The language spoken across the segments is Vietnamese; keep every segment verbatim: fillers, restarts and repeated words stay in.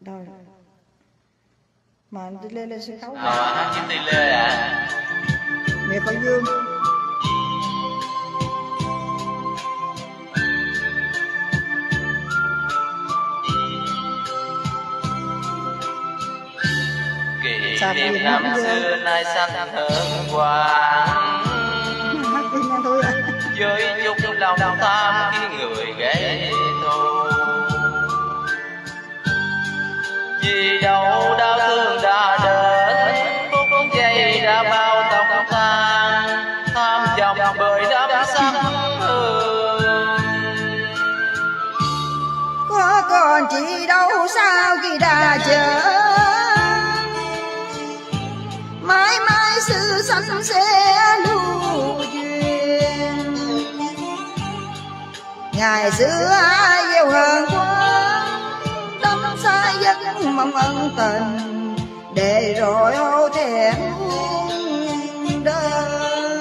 Rồi. Mà đi lê lên sân khấu. Ờ, hát Kim Tỳ Lê à. Mẹ Phật Dương. Kỷ niệm năm xưa nay xanh thơm quang, với chút lòng tham khi người gây thù. Vì đâu đau thương đã đến, phút giây đã bao tóc than, tham vọng bởi đắm sắc hương. Có còn chị đâu sao khi đã chờ, mãi mãi sự sanh sẽ lưu duyên. Ngày xưa ai gieo hờn quá, đắm say giấc mong ân tình, để rồi hổ thẹn muôn đời.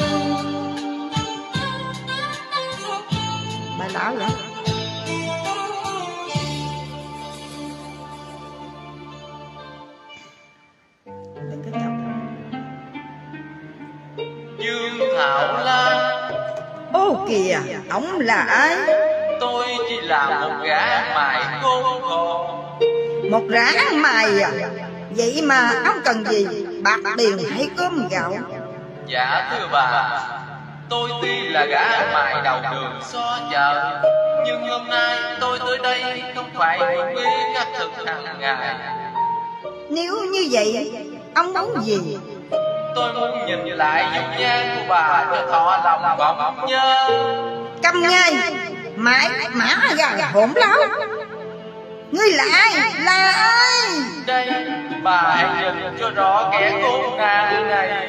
Bài lão vậy? Đừng có chọc. Dương Thảo Lan. Ô kìa, ổng là ai? Tôi chỉ là một gã mài khốn khổ. Một gã ăn mày à? Vậy mà ông cần gì? Bạc tiền hay cơm gạo? Dạ thưa bà, tôi tuy là gã ăn mày đầu đường xó chợ, nhưng hôm nay tôi tới đây không phải mượn bí các thực hàng ngày. Nếu như vậy, ông muốn gì? Tôi muốn nhìn lại dung nhan của bà cho thọ lòng vọng nhớ. Câm ngay, mãi mã gà hỗn láo. Ngươi là ai? Là ai? Đây, bà hãy nhìn cho rõ kẻ khốn nạn này.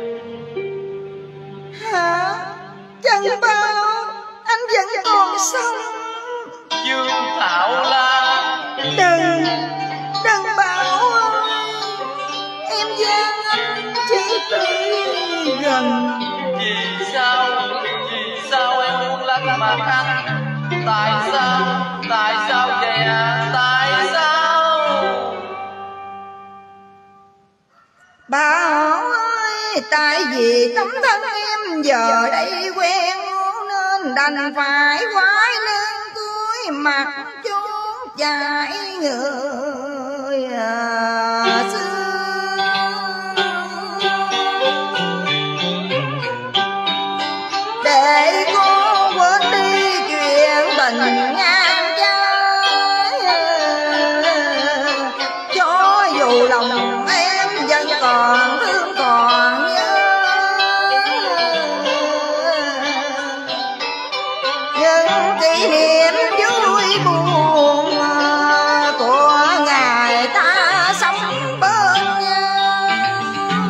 Hả? Chẳng bao, anh vẫn còn sống. Dương Thảo Lan. Đừng, đừng bảo ơi, em gian anh chỉ tới gần. Vì sao, vì sao em muốn lánh mặt anh? Tại sao, tại sao vậy à? Tại sao? Bà ơi, tại vì tấm thân em giờ đây quen, nên đành phải quay lưng cúi mặt chốn chạy người à, xưa. Để cô quên đi chuyện tình ngang trái, cho dù lòng em vẫn còn thương còn nhớ, những kỷ niệm vui buồn của ngày ta sống bên nhau.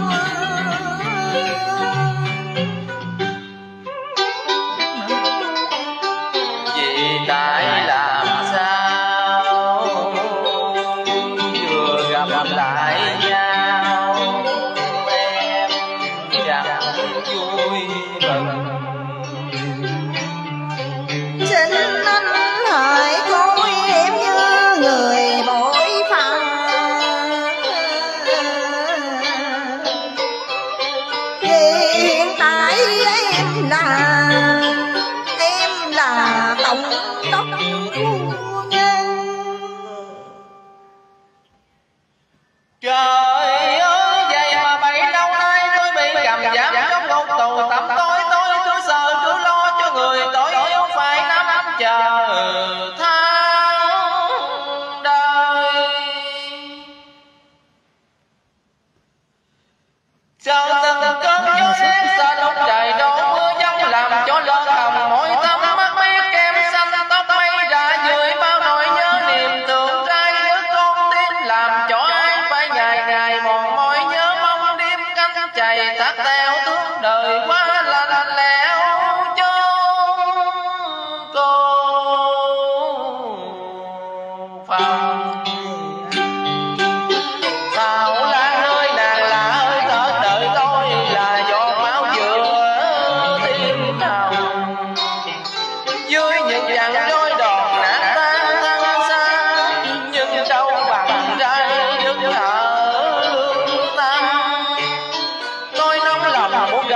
Vì tại làm sao vừa gặp lại nhau em chẳng vui mừng. Xin anh hãy coi em như người bội phận, vì hiện tại em là em là tổng đốc phu nhân. Trời ơi, vậy mà bấy lâu nay tôi bị cầm giam trong ngục tù tăm tối, tôi cứ sợ cứ lo cho người tôi yêu phải năm chờ tháng đời. Sao từng cơn gió rét xa lúc trời đổ mưa giông làm cho lỡ hồng môi tắm mắt biết kem xanh tóc mây ra dưới bao nỗi nhớ niềm tưởng trai đứa con tim làm cho ai phải ngày ngày mòn mỏi nhớ mong đêm canh chày thắt theo thương đời quá lạnh lẽo chốn cô phòng. Thảo Lan ơi, nàng là hơi thở đợi tôi là giọt máu vừa tim hồng, dưới những dàn đôi đòn nát tan thân xa, nhưng đâu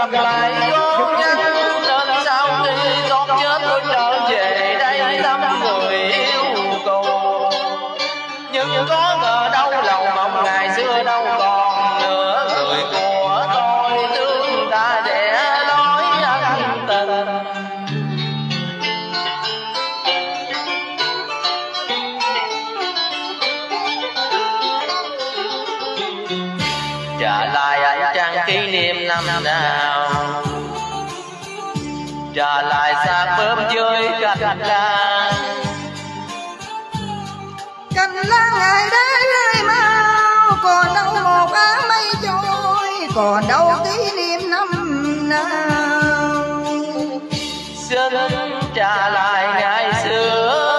gặp lại con nhân, nên sau khi con chết tôi trở về đây thăm người yêu cùng. Nhưng có ngờ đâu lòng mộng ngày xưa đâu còn nữa, người của tôi thương đã đẻ nói ân tình. Trả lại anh trang kỷ niệm năm nào, trả lại xác bướm dưới cành lan. Cành lá ngày đấy rơi mau, còn đâu một áng mây trôi, còn đâu kỷ niệm năm nào. Xin trả lại ngày xưa,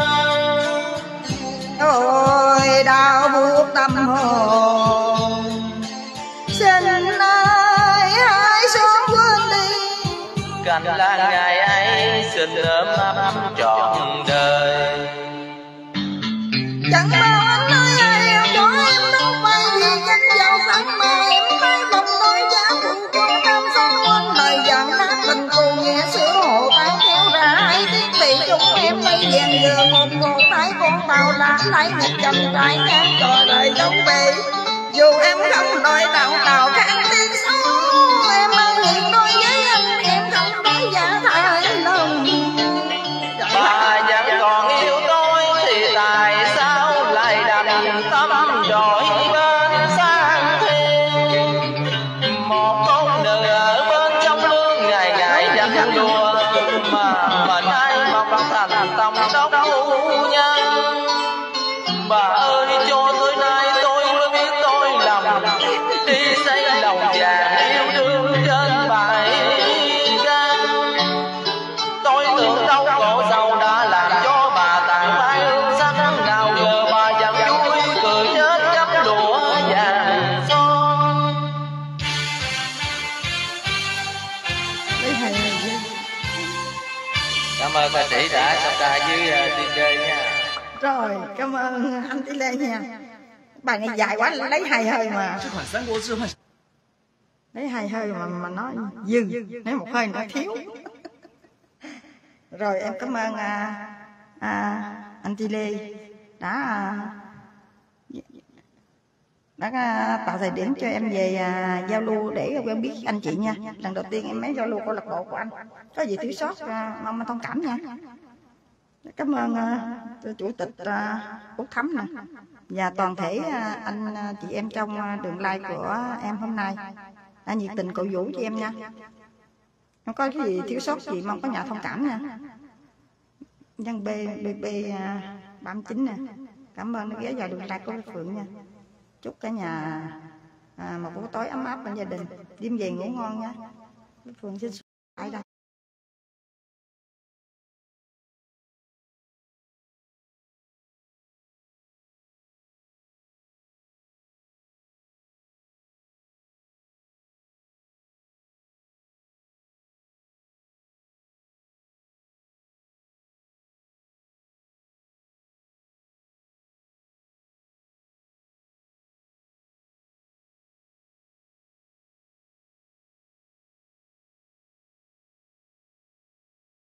ôi đau buốt tâm hồn. Xin ai hãy sớm quên đi, cành lá ngày ấy xin ấm ấm trọn đời. Chẳng bao anh nói ai em cho em đâu phải vì danh giàu sang mà em phải lòng nói giá phụ con tham sống quên lời dặn nát tình cù nghe sữa hồ tay kéo ra hai tiếng tỷ chúng em mây vàng vừa một một tay con tàu lá lấy một chầm trái ngang trò đời giống về. Dù em không nói đạo nào kháng tiếng xấu, em ơi nguyện đôi với anh em không nói giả thay lòng. Bà vẫn còn yêu tôi thì tại sao lại đành tâm đổi bên sang thiên. Một con nữ ở bên trong lương ngày ngày dắt đùa, mà mình ai mong thành tổng đốc phu nhân. Bà ơi cho tới nay tôi mới biết tôi lầm, đi xây lòng vàng yêu đương trên bãi gan. Tôi tưởng đau khổ sầu đã làm cho bà tàn phai hương sắc, nào ngờ bà vẫn vui cười chết chắp đũa vàng son. Cảm ơn ca sĩ đã tham gia với đê jê nha. Rồi, cảm ơn anh Tí Lê nha. Bài này dài quá, lấy hai hơi mà. Lấy hai hơi mà mà nói dư, lấy một hơi nó thiếu. Rồi em cảm ơn à, à, anh Tí Lê đã đã tạo thời điểm cho em về à, giao lưu để quen biết anh chị nha. Lần đầu tiên em mới giao lưu câu lạc bộ của anh. Có gì thiếu sót à, mong anh thông cảm nha. Cảm ơn uh, chủ tịch uh, Út Thắm nè, và toàn thể uh, anh uh, chị em trong uh, đường live của em hôm nay đã nhiệt tình cổ vũ cho em nha. Không có cái gì thiếu sót gì mong có nhà thông cảm nha. Nhân B B B ba mươi chín nè, cảm ơn nó ghé vào đường live của Phượng nha. Chúc cả nhà uh, một buổi tối ấm áp bên gia đình, đêm về ngủ ngon nha. Phượng xin